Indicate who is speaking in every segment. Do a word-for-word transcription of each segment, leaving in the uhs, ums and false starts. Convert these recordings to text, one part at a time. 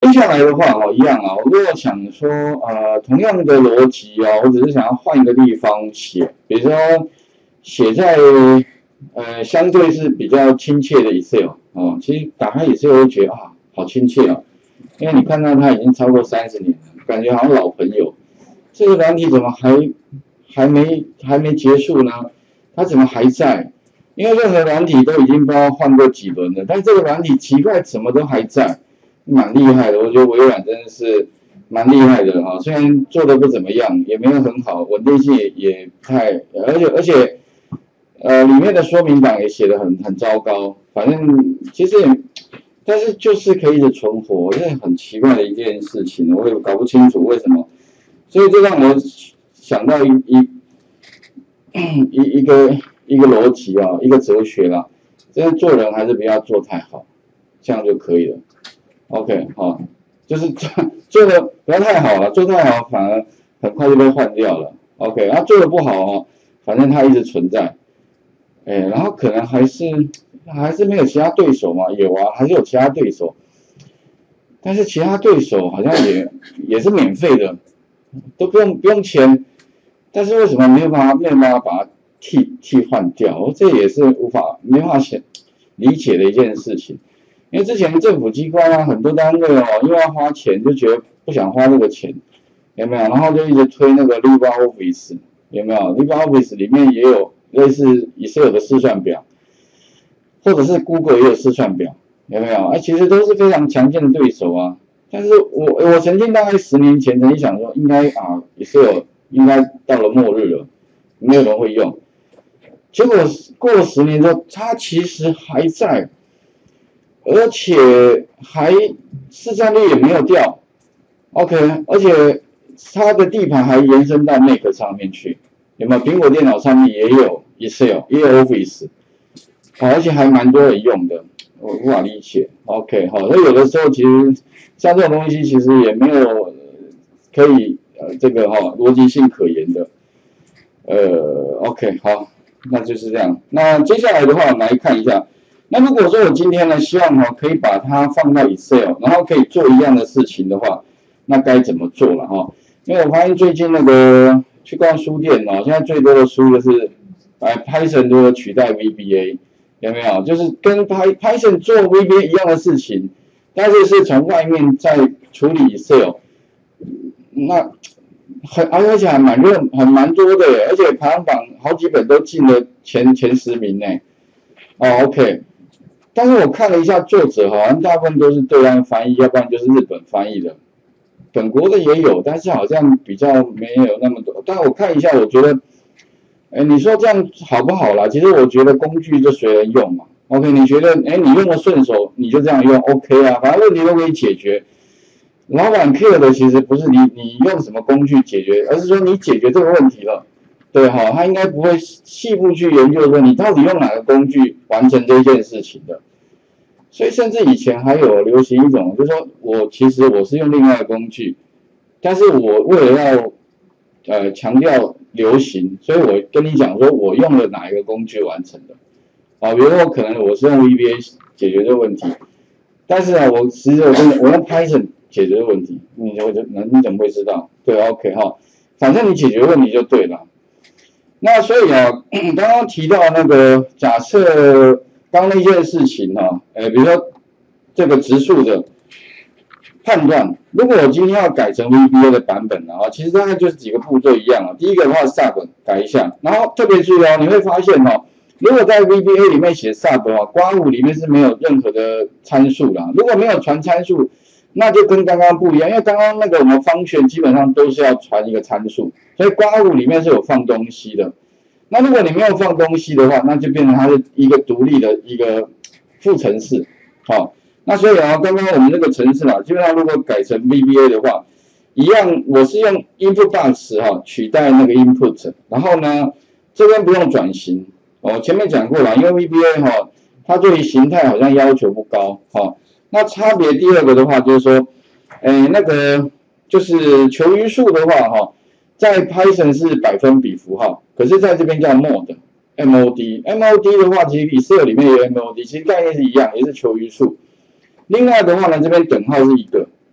Speaker 1: 接下来的话哦，一样啊，我如果想说呃同样的逻辑啊，我只是想要换一个地方写，比如说写在呃相对是比较亲切的 Excel 哦，其实打开 Excel 会觉得啊好亲切哦，因为你看到它已经超过三十年了，感觉好像老朋友。这个软体怎么还还没还没结束呢？它怎么还在？因为任何软体都已经不知道换过几轮了，但这个软体奇怪怎么都还在，蛮厉害的。我觉得微软真的是蛮厉害的哈，虽然做的不怎么样，也没有很好，稳定性也也不太，而且而且呃里面的说明档也写的很很糟糕。反正其实也，但是就是可以一直存活，这是很奇怪的一件事情，我也搞不清楚为什么。所以这让我想到一一一一个一个逻辑啊，一个哲学啦，这样做人还是不要做太好，这样就可以了。OK， 好，就是做做的不要太好了，做太好反而很快就被换掉了。OK， 然后做的不好哦，反正它一直存在，哎，然后可能还是还是没有其他对手嘛，有啊，还是有其他对手，但是其他对手好像也也是免费的。都不用不用钱，但是为什么没有办法没有办法把它替替换掉？这也是无法没办法想理解的一件事情。因为之前政府机关啊，很多单位哦，因为要花钱，就觉得不想花这个钱，有没有？然后就一直推那个 LibreOffice， 有没有 ？LibreOffice 里面也有类似Excel的试算表，或者是 Google 也有试算表，有没有？啊，其实都是非常强劲的对手啊。但是我我曾经大概十年前曾经想说，应该啊Excel应该到了末日了，没有人会用。结果过了十年之后，它其实还在，而且还市占率也没有掉 ，OK， 而且它的地盘还延伸到 Mac 上面去，有没有？苹果电脑上面也有 Excel， 也有 Office， 好，而且还蛮多人用的。我无法理解 ，OK， 好，那有的时候其实像这种东西其实也没有可以呃这个哈、哦、逻辑性可言的，呃 ，OK， 好，那就是这样。那接下来的话，我们来看一下，那如果说我今天呢希望哈可以把它放到 Excel， 然后可以做一样的事情的话，那该怎么做了哈？因为我发现最近那个去逛书店哦，现在最多的书就是哎 Python 如何取代 V B A。有没有？就是跟 Python 做 V B A 一样的事情，但是是从外面在处理 Excel， 那很而且还蛮热，很蛮多的耶，而且排行榜好几本都进了前前十名呢。哦 ，OK， 但是我看了一下作者，好像大部分都是对岸翻译，要不然就是日本翻译的，本国的也有，但是好像比较没有那么多。但我看一下，我觉得。哎，你说这样好不好啦？其实我觉得工具就随人用嘛。OK， 你觉得哎你用的顺手，你就这样用 OK 啊，反正问题都可以解决。老板 care 的其实不是你你用什么工具解决，而是说你解决这个问题了。对哈，他应该不会细部去研究说你到底用哪个工具完成这件事情的。所以甚至以前还有流行一种，就是说我其实我是用另外的工具，但是我为了要呃强调流行，所以我跟你讲说我用了哪一个工具完成的，啊，比如说可能我是用 V B A 解决这个问题，但是啊，我实际我真的我用 Python 解决问题，你就就你怎么会知道？对 ，OK 哈，反正你解决问题就对了。那所以啊，刚刚提到那个假设刚那件事情哈，呃，比如说这个植树的判断，如果我今天要改成 V B A 的版本啊，其实大概就是几个步骤一样啊。第一个的话 sub 改一下，然后特别注意哦，你会发现哦，如果在 V B A 里面写 sub 啊，刮弧里面是没有任何的参数的，如果没有传参数，那就跟刚刚不一样，因为刚刚那个我们function基本上都是要传一个参数，所以刮弧里面是有放东西的。那如果你没有放东西的话，那就变成它是一个独立的一个副程式，好、哦。那所以啊，刚刚我们那个程式啊，基本上如果改成 V B A 的话，一样我是用 input box 哈、啊、取代那个 input， 然后呢这边不用转型，哦前面讲过了，因为 V B A 哈、啊、它对于形态好像要求不高哈、哦。那差别第二个的话就是说，哎那个就是求余数的话哈、啊，在 Python 是百分比符号，可是在这边叫 mod。M O D，M O D 的话，其实 Excel 里面也有 M O D， 其实概念是一样，也是求余数。另外的话呢，这边等号是一个，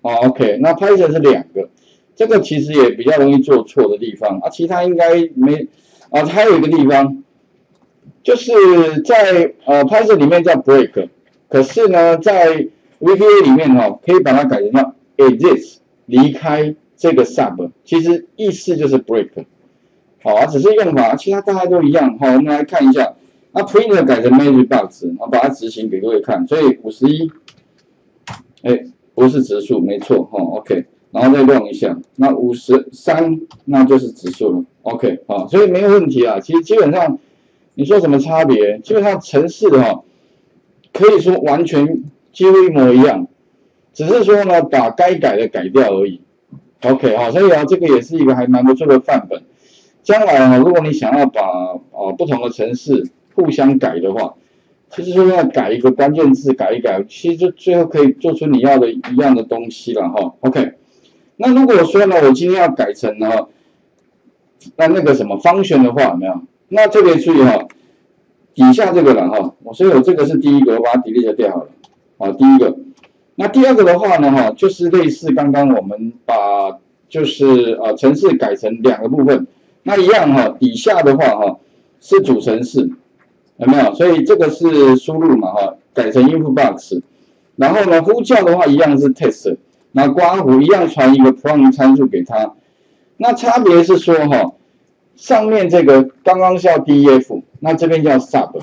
Speaker 1: 哦 ，OK， 那 Python 是两个，这个其实也比较容易做错的地方啊，其他应该没啊，还有一个地方就是在呃 Python 里面叫 break， 可是呢在 V B A 里面哈、哦，可以把它改成叫 exit， 离开这个 sub， 其实意思就是 break， 好、啊，只是用法，其他大家都一样，好，我们来看一下，那 print 改成 magic box， 我把它执行给各位看，所以五十一，哎，不是质数，没错，哈、哦、，OK， 然后再用一下，那五十三那就是质数了 ，OK， 好，所以没有问题啊，其实基本上你说什么差别，基本上程式哈、哦，可以说完全几乎一模一样，只是说呢把该改的改掉而已 ，OK， 好，所以啊这个也是一个还蛮不错的范本。将来啊，如果你想要把啊不同的程式互相改的话，其实说要改一个关键字改一改，其实就最后可以做出你要的一样的东西了哈。OK， 那如果说呢，我今天要改成呢，那那个什么function的话，有没有？那特别注意哈，底下这个了哈，我所以我这个是第一个，我把它 delete 掉好了。啊，第一个。那第二个的话呢，哈，就是类似刚刚我们把就是呃程式改成两个部分。那一样哈，底下的话哈是主程式，有没有？所以这个是输入嘛哈，改成 input box， 然后呢呼叫的话一样是 test， 那刮胡一样传一个 prompt 参数给他。那差别是说哈，上面这个刚刚叫 def， 那这边叫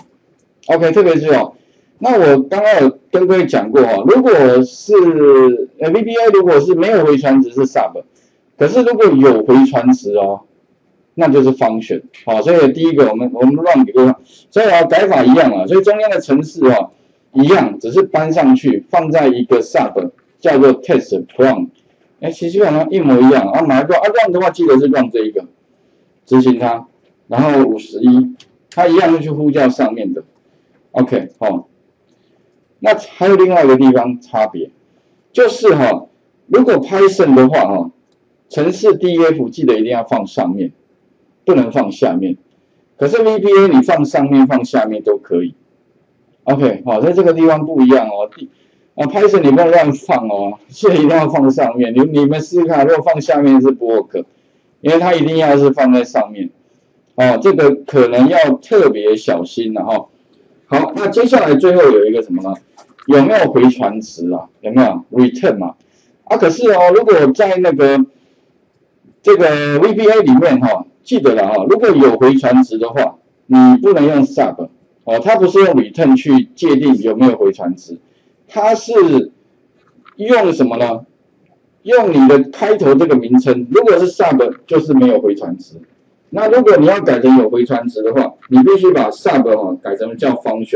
Speaker 1: sub。OK， 特别是哦，那我刚刚有跟各位讲过哈，如果是呃 V B A 如果是没有回传值是 sub， 可是如果有回传值哦。那就是 function， 好，所以第一个我们我们 run 给各位，所以啊改法一样啊，所以中间的程式啊一样，只是搬上去放在一个 sub 叫做 test prompt， 哎，其实基本上一模一样啊，马上 run 啊 run 的话记得是 run 这一个，执行它，然后五十一，它一样是去呼叫上面的 ，OK， 好，那还有另外一个地方差别，就是哈，如果 Python 的话哈，程式 def 记得一定要放上面。不能放下面，可是 V B A 你放上面放下面都可以。OK， 好，在这个地方不一样哦。啊 ，Python 你不能乱放哦，所以一定要放上面。你你们试试看，如果放下面是不 work， 因为它一定要是放在上面。哦，这个可能要特别小心了哈、哦。好，那接下来最后有一个什么呢？有没有回传值啊？有没有 return 嘛？啊，可是哦，如果在那个这个 V B A 里面哈、哦。记得了哈，如果有回传值的话，你不能用 sub 哦，它不是用 return 去界定有没有回传值，它是用什么呢？用你的开头这个名称，如果是 sub 就是没有回传值，那如果你要改成有回传值的话，你必须把 sub 哈改成叫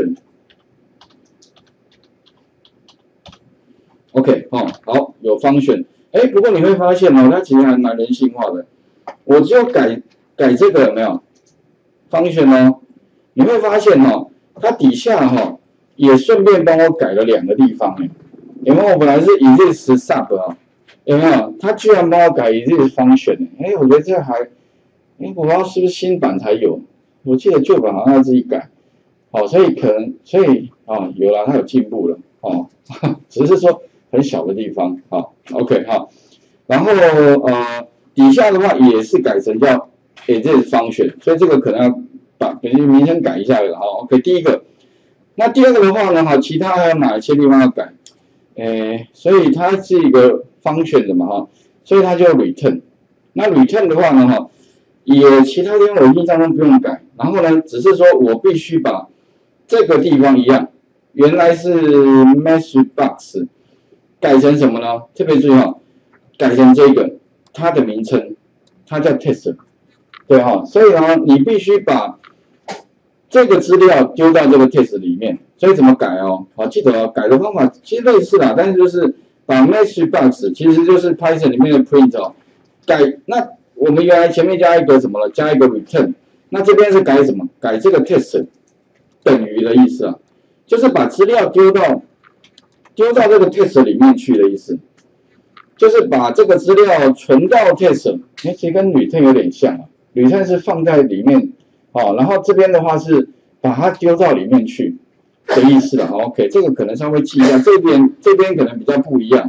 Speaker 1: function。OK， 哦，好，有 function， 哎，不过你会发现哦，它其实还蛮人性化的，我只有改。改这个有没有 function 哦？你会发现哦，它底下哈、哦、也顺便帮我改了两个地方哎，有没有？我本来是 exist sub 啊，有没有？它居然帮我改 exist function， 哎，我觉得这还，哎，我不知道是不是新版才有，我记得旧版好像要自己改，好，所以可能所以啊、哦、有了，它有进步了哦，只是说很小的地方啊 ，OK 哈，然后呃底下的话也是改成叫。给这是function，所以这个可能要把本身名称改一下了哈。OK， 第一个，那第二个的话呢，哈，其他还有哪一些地方要改？诶，所以它是一个 function 的嘛哈，所以它就 return。那 return 的话呢，哈，也其他地方我印象中不用改，然后呢，只是说我必须把这个地方一样，原来是 message box， 改成什么呢？特别注意哈，改成这个它的名称，它叫 test。对哈，所以呢，你必须把这个资料丢到这个 test 里面。所以怎么改哦？好，记得哦，改的方法其实类似啦，但是就是把 message box 其实就是 Python 里面的 print 哦，改那我们原来前面加一个什么了？加一个 return， 那这边是改什么？改这个 test 等于的意思啊，就是把资料丢到丢到这个 test 里面去的意思。就是把这个资料存到 test， 其实跟 return 有点像啊。return 是放在里面，哦，然后这边的话是把它丢到里面去的意思了。OK， 这个可能稍微记一下，这边这边可能比较不一样哦。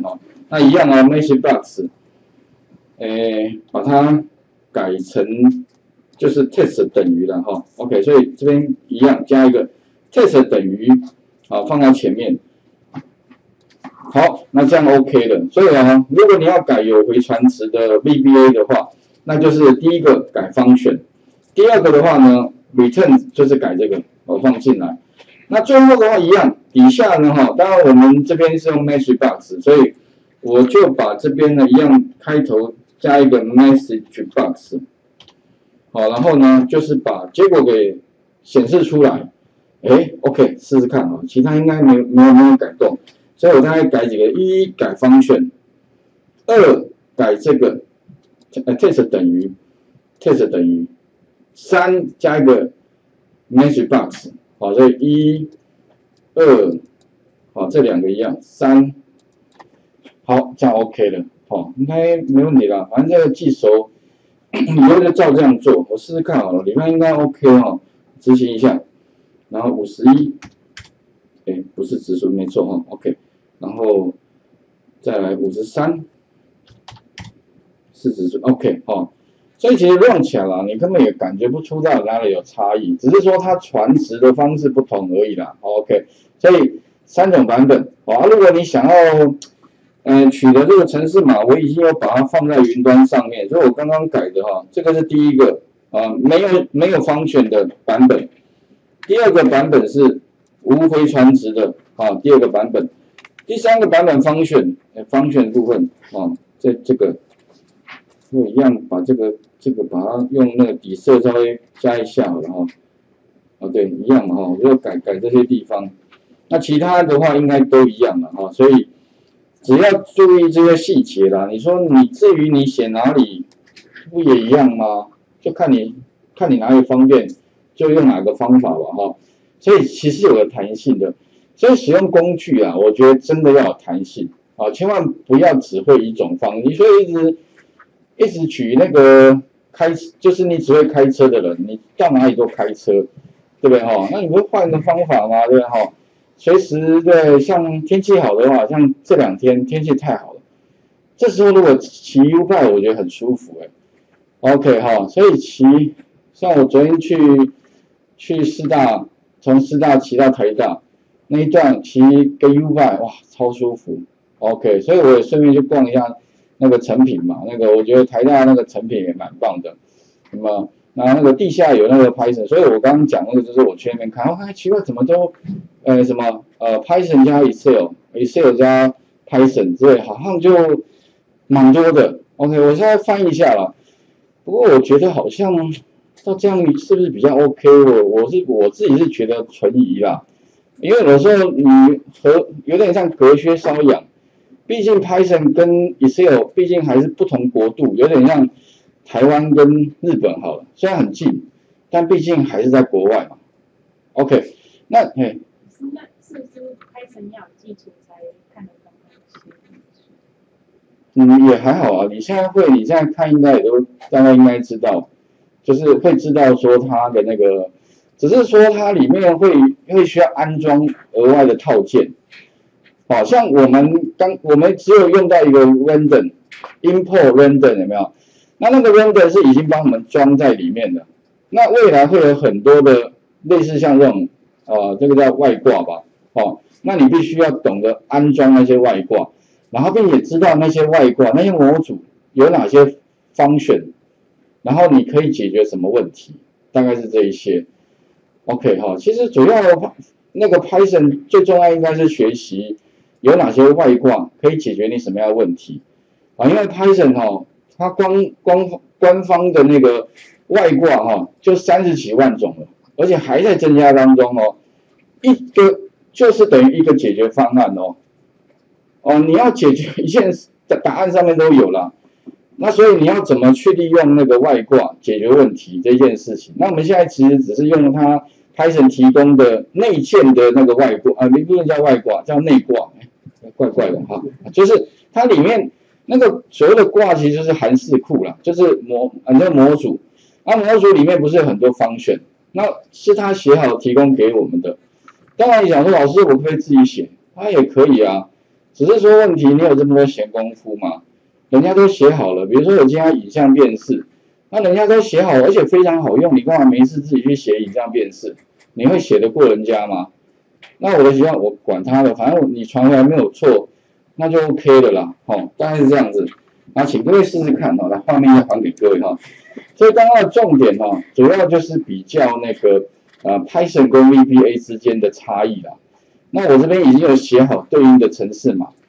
Speaker 1: 那一样啊 ，message box， 诶，把它改成就是 test 等于了哈 ，OK， 所以这边一样加一个 test 等于，好放在前面。好，那这样 OK 了。所以啊，如果你要改有回传值的 V B A 的话，那就是第一个改function，第二个的话呢 ，return 就是改这个，我放进来。那最后的话一样，底下呢哈，当然我们这边是用 message box， 所以我就把这边呢一样开头加一个 message box， 好，然后呢就是把结果给显示出来。哎 ，OK， 试试看啊，其他应该没没有没有改动。所以我大概改几个：一改 function， 二改这个呃 test 等于 test 等于，三加一个 message box， 好，所以一、二，好，这两个一样，三，好，这样 OK 了，好，应该没问题了。反正这个记熟，以后就照这样做。我试试看好了，里面应该 OK 哦，执行一下，然后五十一，哎，不是指数，没错哈 ，OK。然后再来五十三，是指数 OK 哦，所以其实用起来啦，你根本也感觉不出到哪里有差异，只是说它传值的方式不同而已啦。OK， 所以三种版本啊，如果你想要呃取得这个程式码，我已经有把它放在云端上面，所以我刚刚改的哈，这个是第一个啊，没有没有function的版本，第二个版本是无回传值的啊，第二个版本。第三个版本 function， function 部分啊，这这个就一样把这个这个把它用那个底色稍微加一下好了哈。啊对，一样嘛哈，我就改改这些地方。那其他的话应该都一样了哈，所以只要注意这些细节啦。你说你至于你写哪里不也一样吗？就看你看你哪里方便，就用哪个方法吧哈。所以其实有个弹性的。所以使用工具啊，我觉得真的要有弹性啊，千万不要只会一种方。你说一直一直取那个开，就是你只会开车的人，你到哪里都开车，对不对哈？那你会换个方法吗？对不对哈？随时对，像天气好的话，像这两天天气太好了，这时候如果骑 U-Bike， 我觉得很舒服哎。OK 哈，所以骑，像我昨天去去师大，从师大骑到台大。那一段骑个 U-Bike， 哇，超舒服。OK， 所以我也顺便去逛一下那个成品嘛，那个我觉得台大那个成品也蛮棒的。那么，那那个地下有那个 Python， 所以我刚刚讲那个就是我去那边看，我看奇怪怎么都呃什么呃 Python 加 Excel，Excel 加 Python 之类，好像就蛮多的。OK， 我现在翻一下了。不过我觉得好像到这样是不是比较 OK？ 我我是我自己是觉得存疑啦。因为有时候你和有点像隔靴搔痒，毕竟 Python 跟 Excel 毕竟还是不同国度，有点像台湾跟日本好了，虽然很近，但毕竟还是在国外嘛。OK， 那嘿，
Speaker 2: 那是不是 Python 要有基础才看得懂那些？
Speaker 1: 嗯，也还好啊。你现在会，你现在看应该也都大概应该知道，就是会知道说它的那个。只是说它里面会会需要安装额外的套件，好像我们刚我们只有用到一个 random import random 有没有？那那个 random 是已经帮我们装在里面的。那未来会有很多的类似像这种呃这个叫外挂吧，哦，那你必须要懂得安装那些外挂，然后并且知道那些外挂那些模组有哪些 function， 然后你可以解决什么问题，大概是这一些。OK 哈，其实主要那个 Python 最重要应该是学习有哪些外挂可以解决你什么样的问题啊？因为 Python 哈，它光光官方的那个外挂哈就三十几万种了，而且还在增加当中哦。一个就是等于一个解决方案哦。哦，你要解决一件答案上面都有了，那所以你要怎么去利用那个外挂解决问题这件事情？那我们现在其实只是用它。Python 提供的内建的那个外挂啊，不能叫外挂，叫内挂，怪怪的哈，就是它里面那个所谓的挂其实就是函式库啦，就是模很多模组，那模组里面不是有很多 function， 那是他写好提供给我们的。当然你想说老师我可以自己写，他也可以啊， 只是说问题你有这么多闲工夫吗？人家都写好了，比如说我今天要影像辨识，那人家都写好，而且非常好用，你干嘛没事自己去写影像辨识？你会写得过人家吗？那我的习惯我管他的，反正你传回来没有错，那就 OK 了啦，哦，大概是这样子。那请各位试试看哦，来画面再还给各位哈。所以刚刚的重点哦，主要就是比较那个呃 Python 跟 V B A 之间的差异啦。那我这边已经有写好对应的程式码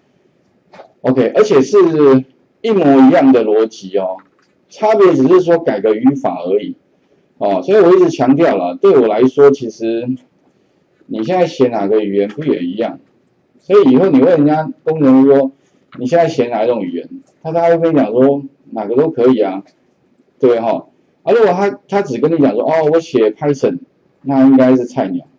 Speaker 1: ，OK， 而且是一模一样的逻辑哦，差别只是说改个语法而已哦。所以我一直强调了，对我来说，其实你现在写哪个语言不也一样？所以以后你问人家工人说你现在写哪一种语言，他大概会跟你讲说哪个都可以啊，对哈、哦。啊，如果他他只跟你讲说哦我写 Python， 那应该是菜鸟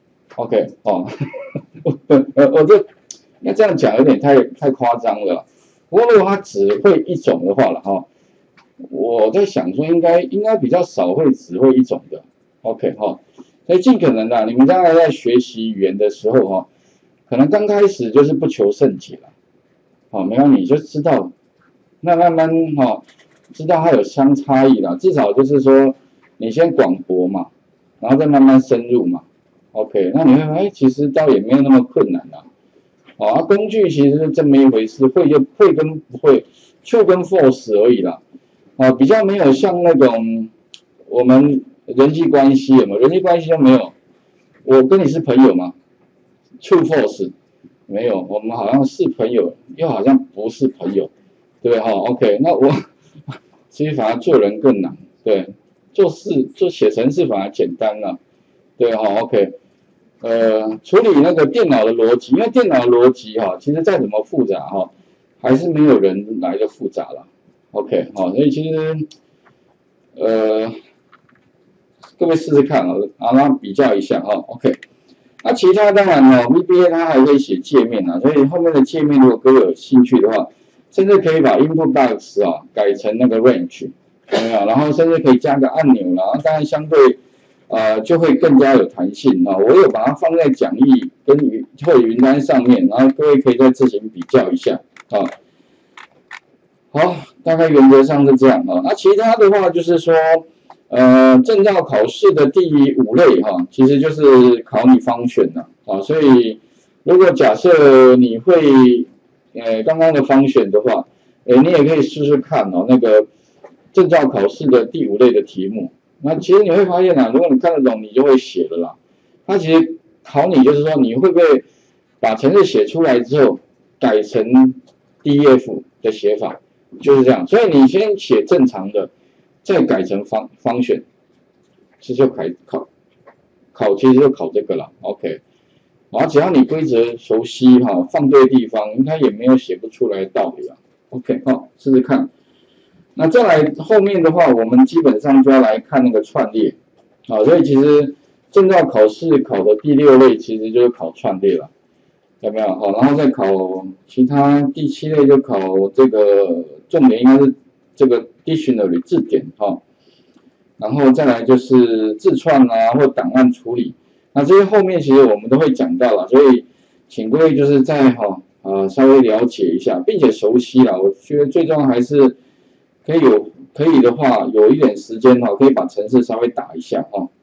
Speaker 1: ，OK 哦，我我这那这样讲有点太太夸张了。不过如果他只会一种的话了哈、哦，我在想说应该应该比较少会只会一种的 ，OK 哈、哦。所以尽可能的，你们将来在学习语言的时候哈，可能刚开始就是不求甚解了，好，没有你就知道，那慢慢哈，知道它有相差异啦，至少就是说你先广博嘛，然后再慢慢深入嘛 ，OK， 那你会发现哎，其实倒也没有那么困难啦，好啊，工具其实是这么一回事，会就会跟不会，true 跟 false 而已啦，啊，比较没有像那种我们人际关系有没有？人际关系都没有。我跟你是朋友吗 ？True false 没有，我们好像是朋友，又好像不是朋友，对不对哈 ？OK， 那我其实反而做人更难，对，做事做写程式反而简单了，对哈 ？OK， 呃，处理那个电脑的逻辑，因为电脑的逻辑哈，其实再怎么复杂哈，还是没有人来的复杂了。OK， 好，所以其实呃。各位试试看哦，啊，然后比较一下哦 ，OK。那其他当然哦 ，V B A 它还会写界面啊，所以后面的界面如果各位有兴趣的话，甚至可以把 input box 啊改成那个 range， 有没有？然后甚至可以加个按钮啦，当然相对呃就会更加有弹性啊。我有把它放在讲义跟云或者云端上面，然后各位可以再自行比较一下啊。好，大概原则上是这样啊。那其他的话就是说。呃，证照考试的第五类哈，其实就是考你方选的啊，所以如果假设你会呃刚刚的方选的话，呃你也可以试试看哦，那个证照考试的第五类的题目，那其实你会发现啊，如果你看得懂，你就会写了啦。它其实考你就是说你会不会把程式写出来之后改成 D E F 的写法，就是这样。所以你先写正常的。再改成方方选，其实就考考考，其实就考这个了 ，OK。然后只要你规则熟悉哈，放对地方，应该也没有写不出来的道理了 ，OK 哈，试试看。那再来后面的话，我们基本上就要来看那个串列，啊，所以其实证照考试考的第六类其实就是考串列了，有没有？好，然后再考其他第七类就考这个重点应该是这个。Dictionary 字典哈、哦，然后再来就是字串啊或档案处理，那这些后面其实我们都会讲到了，所以请各位就是在哈呃稍微了解一下，并且熟悉了。我觉得最重要还是可以有可以的话有一点时间哈，可以把程式稍微打一下哈、哦。